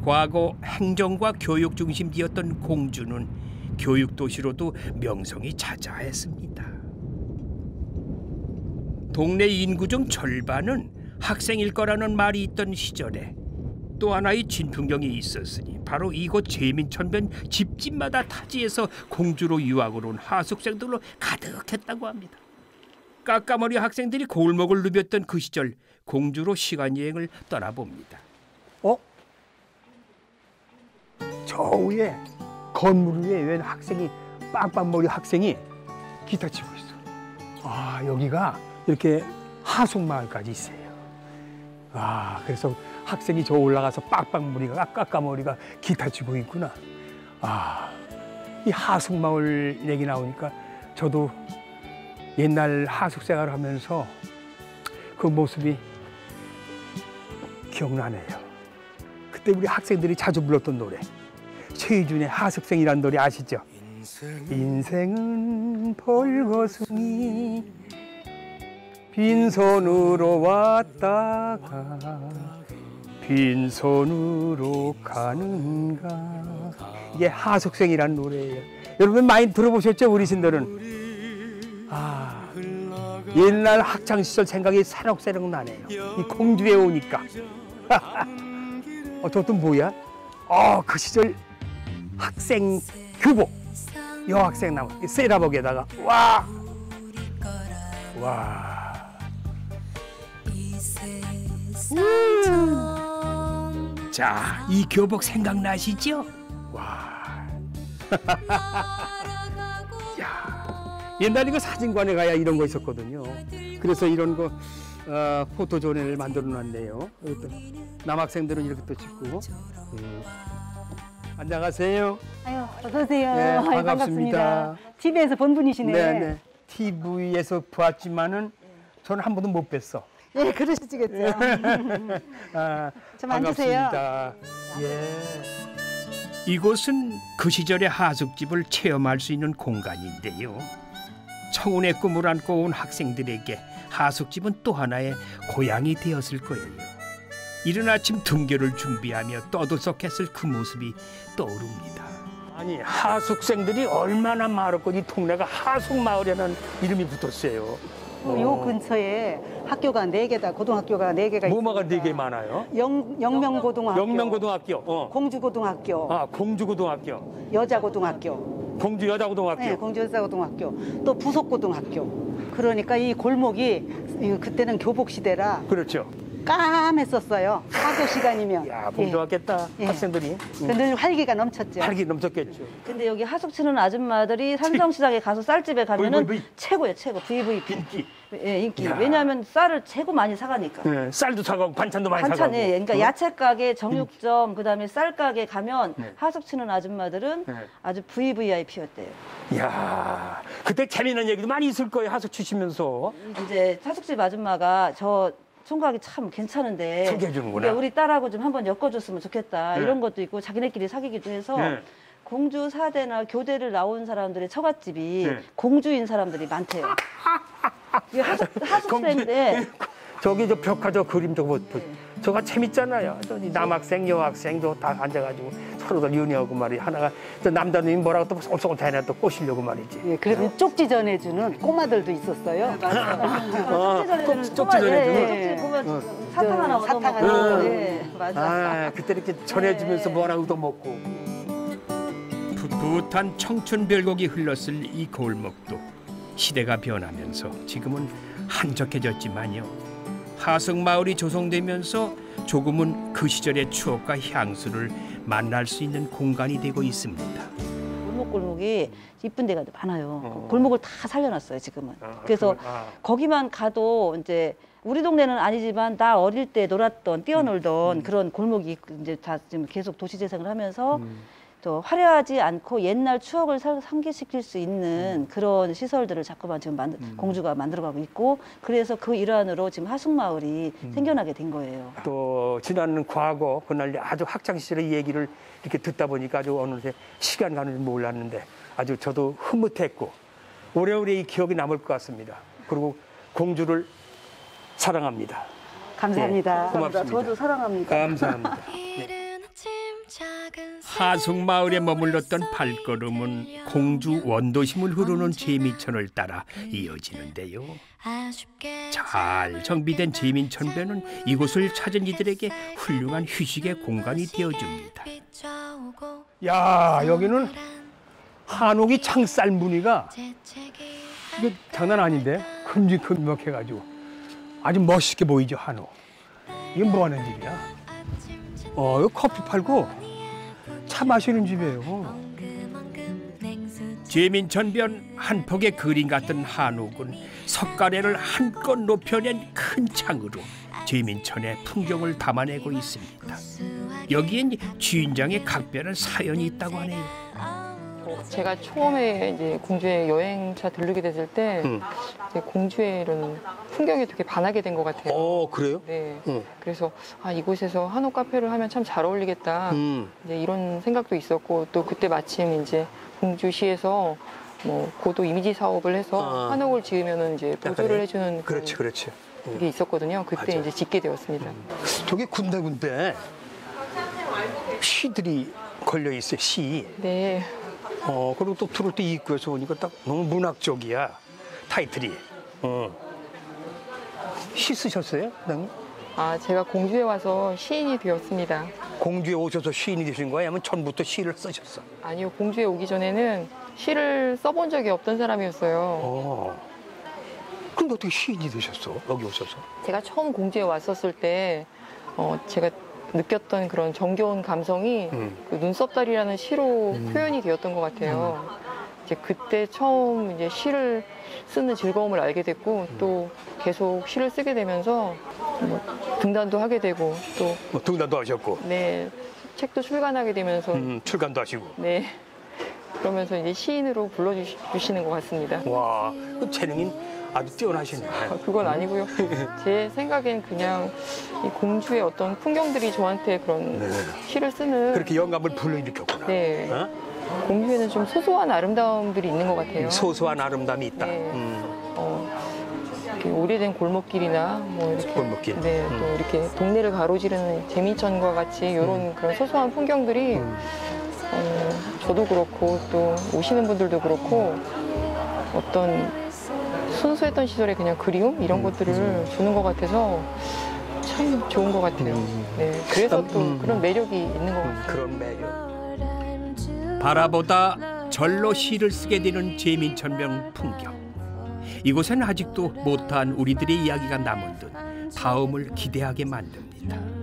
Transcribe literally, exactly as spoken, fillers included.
과거 행정과 교육 중심지였던 공주는 교육 도시로도 명성이 자자했습니다. 동네 인구 중 절반은 학생일 거라는 말이 있던 시절에 또 하나의 진풍경이 있었으니 바로 이곳 제민천변 집집마다 타지에서 공주로 유학을 온 하숙생들로 가득했다고 합니다. 까까머리 학생들이 골목을 누볐던 그 시절 공주로 시간여행을 떠나봅니다. 어? 저 위에 건물 위에 웬 학생이 빡빡머리 학생이 기타 치고 있어. 아, 여기가 이렇게 하숙마을까지 있어요. 아, 그래서 학생이 저 올라가서 빡빡머리가 까까머리가 기타 치고 있구나. 아, 이 하숙마을 얘기 나오니까 저도 옛날 하숙 생활하면서 그 모습이 기억나네요. 그때 우리 학생들이 자주 불렀던 노래, 최희준의 하숙생이라는 노래 아시죠? 인생은, 인생은 벌거숭이 빈손으로 왔다가 빈손으로 가는가. 이게 하숙생이라는 노래예요. 여러분 많이 들어보셨죠, 어르신들은? 아, 옛날 학창 시절 생각이 새록새록 나네요. 이 공주에 오니까. 어, 저것도 뭐야? 어, 그 시절 학생 교복, 여학생 나무, 세라복에다가 와, 와. 음. 자, 이 교복 생각나시죠? 와. 야, 옛날 이거 사진관에 가야 이런 거 있었거든요. 그래서 이런 거 어, 포토존을 만들어 놨네요. 남학생들은 이렇게 또 찍고. 음. 안녕하세요. 아유, 어서 오세요. 네, 아유, 반갑습니다. 반갑습니다. 티비에서 본 분이시네. 네, 네. 티비에서 보았지만은 저는 한 번도 못 뵀어. 예, 그러시겠죠. 아, 좀 앉으세요. 반갑습니다. 예. 이곳은 그 시절의 하숙집을 체험할 수 있는 공간인데요. 청운의 꿈을 안고 온 학생들에게 하숙집은 또 하나의 고향이 되었을 거예요. 이른 아침 등교를 준비하며 떠들썩했을 그 모습이 떠오릅니다. 아니, 하숙생들이 얼마나 많았고 이 동네가 하숙마을이라는 이름이 붙었어요. 어. 요 근처에 학교가 네 개다, 고등학교가 네 개가 있습니다. 뭐마가 네 개 많아요? 영, 영명고등학교, 영명고등학교, 어. 공주고등학교, 아, 공주고등학교, 여자고등학교, 공주 여자고등학교. 네, 공주 여자고등학교, 또 부속고등학교. 그러니까 이 골목이 그때는 교복 시대라 그렇죠. 까맸었어요. 학교 시간이면. 야, 봄 좋았겠다. 예. 학생들이. 그 늘 활기가 넘쳤죠. 활기 넘쳤겠죠. 근데 여기 하숙 치는 아줌마들이 삼성시장에 가서 쌀집에 가면은 브이 브이 브이. 최고예요, 최고. 브이브이피. 인기. 예, 인기. 야. 왜냐하면 쌀을 최고 많이 사가니까. 네, 쌀도 사가고 반찬도 많이 반찬, 사가고. 예, 그러니까 어? 야채 가게, 정육점, 그다음에 쌀 가게 가면 네. 하숙 치는 아줌마들은 네. 아주 브이브이아이피였대요. 이야, 그때 재미있는 얘기도 많이 있을 거예요. 하숙 치시면서. 이제 하숙집 아줌마가 저 총각이 참 괜찮은데 소개해 주는구나. 그러니까 우리 딸하고 좀 한번 엮어줬으면 좋겠다. 네. 이런 것도 있고 자기네끼리 사귀기도 해서 네. 공주 사대나 교대를 나온 사람들의 처갓집이 네. 공주인 사람들이 많대요. 이게 하숙, 하숙생인데 저기 저 벽화 저 그림 저거 뭐, 저거 재밌잖아요. 저 남학생 여학생도 다 앉아가지고 서로들 연애하고 말이 하나가 저 남자님이 뭐라고 또 쏙쏙 대나 또 꼬시려고 말이지. 예, 그래서 쪽지 전해주는 꼬마들도 있었어요. 어, 쪽지 쪽지 전해주는. 예, 쪽지 보면 사탕 하나 얻어 사탕 먹고. 하나 얻어 예, 맞아. 아, 그때 이렇게 전해주면서 뭐 하나 얻어먹고. 풋풋한 청춘 별곡이 흘렀을 이 골목도 시대가 변하면서 지금은 한적해졌지만요. 하숙마을이 조성되면서 조금은 그 시절의 추억과 향수를 만날 수 있는 공간이 되고 있습니다. 골목골목이 이쁜 데가 많아요. 어. 골목을 다 살려놨어요, 지금은. 아, 그래서 그건, 아. 거기만 가도 이제 우리 동네는 아니지만 나 어릴 때 놀았던, 뛰어놀던 음. 그런 골목이 이제 다 지금 계속 도시 재생을 하면서 음. 또 화려하지 않고 옛날 추억을 살- 상기시킬 수 있는 음. 그런 시설들을 자꾸만 지금 만들, 음. 공주가 만들어가고 있고 그래서 그 일환으로 지금 하숙마을이 음. 생겨나게 된 거예요. 또 지난 과거 그날 아주 학창 시절의 얘기를 이렇게 듣다 보니까 아주 어느새 시간 가는 줄 몰랐는데 아주 저도 흐뭇했고 오래오래 이 기억이 남을 것 같습니다. 그리고 공주를 사랑합니다. 감사합니다. 네, 고맙습니다. 저도 사랑합니다. 감사합니다. 네. 이른 아침 하숙마을에 머물렀던 발걸음은 공주 원도심을 흐르는 재미천을 따라 이어지는데요. 잘 정비된 재민천배는 이곳을 찾은 이들에게 훌륭한 휴식의 공간이 되어줍니다. 야, 여기는 한옥이 창살 무늬가 이게 장난 아닌데 큼직큼직해가지고 아주 멋있게 보이죠, 한옥. 이게 뭐 하는 집이야? 어, 여기 커피 팔고 차 마시는 집이에요. 재민천변 한 폭의 그림 같은 한옥은 석가래를 한껏 높여낸 큰 창으로 재민천의 풍경을 담아내고 있습니다. 여기엔 주인장의 각별한 사연이 있다고 하네요. 제가 처음에 이제 공주에 여행차 들르게 됐을 때 음. 이제 공주의 이런 풍경에 되게 반하게 된 것 같아요. 어, 그래요? 네. 음. 그래서 아, 이곳에서 한옥 카페를 하면 참 잘 어울리겠다. 음. 이제 이런 생각도 있었고 또 그때 마침 이제 공주시에서 뭐 고도 이미지 사업을 해서 아. 한옥을 지으면은 이제 보조를 약간의- 해주는 그런 그렇지, 그렇지. 음. 게 있었거든요. 그때 맞아. 이제 짓게 되었습니다. 저기 군데군데 시들이 걸려 있어요, 시. 네. 어, 그리고 또 들어올 때 입구에서 보니까 딱 너무 문학적이야, 타이틀이. 어. 시 쓰셨어요, 사장님? 아, 제가 공주에 와서 시인이 되었습니다. 공주에 오셔서 시인이 되신 거예요? 아니면 전부터 시를 쓰셨어? 아니요, 공주에 오기 전에는 시를 써본 적이 없던 사람이었어요. 어. 근데 어떻게 시인이 되셨어? 여기 오셔서? 제가 처음 공주에 왔었을 때, 어, 제가 느꼈던 그런 정겨운 감성이 음. 그 눈썹다리라는 시로 표현이 되었던 것 같아요. 이제 그때 처음 이제 시를 쓰는 즐거움을 알게 됐고, 또 계속 시를 쓰게 되면서 뭐 등단도 하게 되고, 또 뭐 등단도 하셨고, 네, 책도 출간하게 되면서, 음, 출간도 하시고. 네. 그러면서 이제 시인으로 불러주시는 것 같습니다. 와, 그 재능이 아주 뛰어나시네. 아, 그건 아니고요. 제 생각엔 그냥 이 공주의 어떤 풍경들이 저한테 그런 네. 시를 쓰는 그렇게 영감을 불러일으켰구나. 네. 어? 공주에는 좀 소소한 아름다움들이 있는 것 같아요. 소소한 아름다움이 있다. 네. 음. 어, 이렇게 오래된 골목길이나 뭐 이렇게 골목길. 네, 음. 또 이렇게 동네를 가로지르는 재미천과 같이 이런 그런 소소한 풍경들이 음. 어, 저도 그렇고 또 오시는 분들도 그렇고 어떤 순수했던 시절의 그냥 그리움 이런 것들을 주는 것 같아서 참 좋은 것 같아요. 네, 그래서 또 음. 그런 매력이 있는 것 같아요. 그런 매력. 바라보다 절로 시를 쓰게 되는 재민천변 풍경. 이곳에는 아직도 못한 우리들의 이야기가 남은 듯 다음을 기대하게 만듭니다.